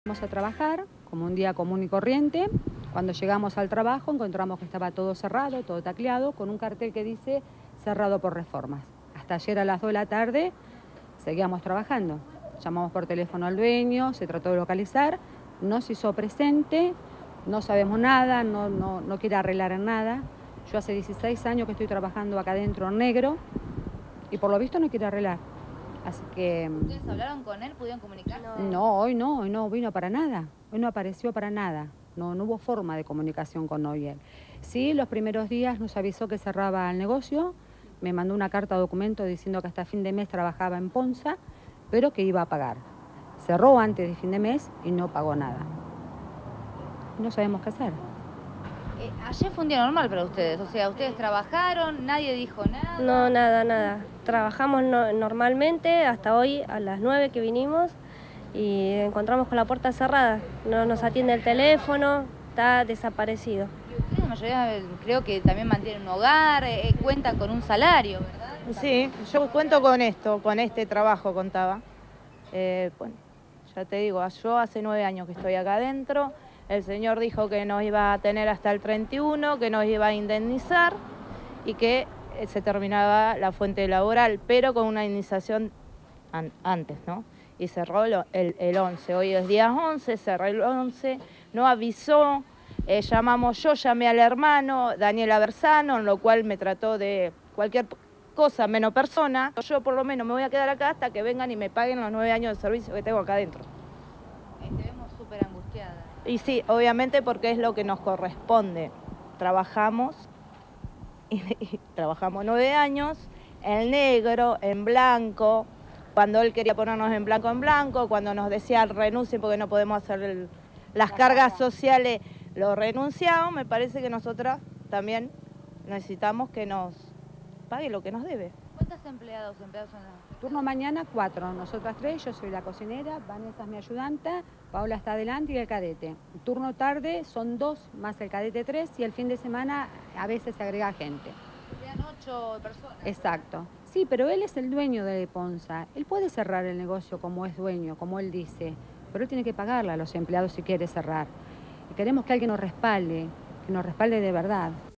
Vamos a trabajar como un día común y corriente. Cuando llegamos al trabajo encontramos que estaba todo cerrado, todo tacleado, con un cartel que dice cerrado por reformas. Hasta ayer a las 2 de la tarde seguíamos trabajando. Llamamos por teléfono al dueño, se trató de localizar, no se hizo presente, no sabemos nada, no quiere arreglar en nada. Yo hace 16 años que estoy trabajando acá adentro en negro y por lo visto no quiere arreglar. Así que... ¿Ustedes hablaron con él? ¿Pudieron comunicarse? No, hoy no vino para nada. Hoy no apareció para nada. No hubo forma de comunicación con él. Sí, los primeros días nos avisó que cerraba el negocio, me mandó una carta documento diciendo que hasta fin de mes trabajaba en Ponza, pero que iba a pagar. Cerró antes de fin de mes y no pagó nada. No sabemos qué hacer. Ayer fue un día normal para ustedes, o sea, ustedes trabajaron, nadie dijo nada. No, nada. Trabajamos normalmente hasta hoy a las 9 que vinimos y encontramos con la puerta cerrada. No nos atiende el teléfono, está desaparecido. Y ustedes, la mayoría, creo que también mantienen un hogar, cuentan con un salario, ¿verdad? Sí, yo cuento con esto, con este trabajo contaba. Bueno, ya te digo, yo hace 9 años que estoy acá adentro. El señor dijo que nos iba a tener hasta el 31, que nos iba a indemnizar y que se terminaba la fuente laboral, pero con una indemnización antes, ¿no? Y cerró el 11, hoy es día 11, cerró el 11, no avisó, yo llamé al hermano, Daniela Bersano, en lo cual me trató de cualquier cosa menos persona. Yo por lo menos me voy a quedar acá hasta que vengan y me paguen los 9 años de servicio que tengo acá adentro. Te vemos súper angustiada. Y sí, obviamente porque es lo que nos corresponde. Trabajamos, y trabajamos 9 años, en negro, en blanco, cuando él quería ponernos en blanco, cuando nos decía renuncien porque no podemos hacer las cargas sociales, lo renunciamos. Me parece que nosotras también necesitamos que nos pague lo que nos debe. ¿Cuántos empleados son las? Turno mañana 4, nosotras 3, yo soy la cocinera, Vanessa es mi ayudante, Paola está adelante y el cadete. Turno tarde son 2 más el cadete 3 y el fin de semana a veces se agrega gente. Sean 8 personas. Exacto. Sí, pero él es el dueño de Ponza. Él puede cerrar el negocio como es dueño, como él dice, pero él tiene que pagarle a los empleados si quiere cerrar. Y queremos que alguien nos respalde de verdad.